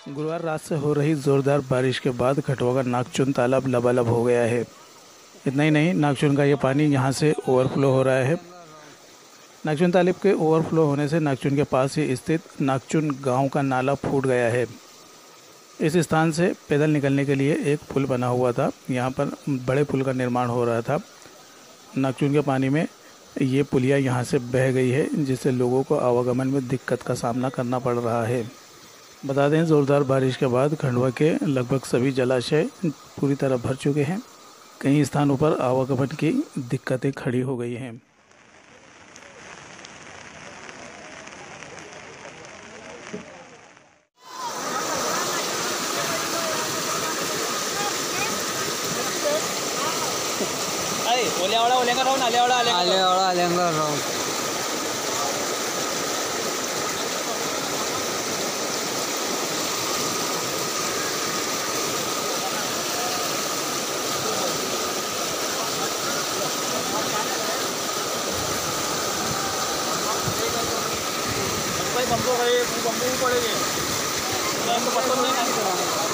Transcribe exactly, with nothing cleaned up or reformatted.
गुरुवार रात से हो रही ज़ोरदार बारिश के बाद खटुआ का नागचुन तालाब लबालब हो गया है। इतना ही नहीं, नागचुन का ये पानी यहाँ से ओवरफ्लो हो रहा है। नागचुन तालाब के ओवरफ्लो होने से नागचुन के पास ही स्थित नागचुन गांव का नाला फूट गया है। इस स्थान से पैदल निकलने के लिए एक पुल बना हुआ था। यहाँ पर बड़े पुल का निर्माण हो रहा था। नागचुन के पानी में ये पुलिया यहाँ से बह गई है, जिससे लोगों को आवागमन में दिक्कत का सामना करना पड़ रहा है। बता दें, ज़ोरदार बारिश के बाद खंडवा के लगभग सभी जलाशय पूरी तरह भर चुके हैं। कई स्थानों पर आवागमन की दिक्कतें खड़ी हो गई हैं। ओल्यावाडा ओलेंगा राहून आल्यावाडा आल्यावाडा आल्यावर राहून बंबू बंबू पड़ेगी तो पसंद नहीं